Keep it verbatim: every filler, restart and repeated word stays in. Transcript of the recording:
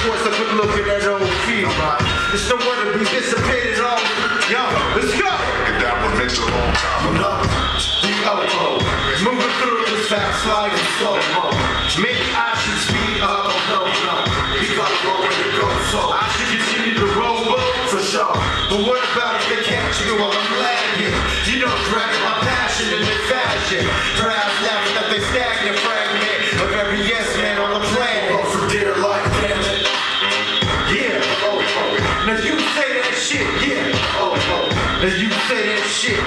force a good look at that old field. It's no wonder we dissipated all. Yo, let's go. And that one makes a long time ago. The O-O, moving through this fast slide and slow mo. Maybe I should speed up. No, no, we gotta go where to go. So I should continue to roll for sure. But what about if they catch you while I'm lagging? You know, dragging my passion in the fashion. Perhaps laughing at the stagnant fragment of every yes man on the planet. Oh, for dear life, damn it. Yeah. Oh, oh. Now you say that shit, yeah. Oh, oh. Now you say that shit,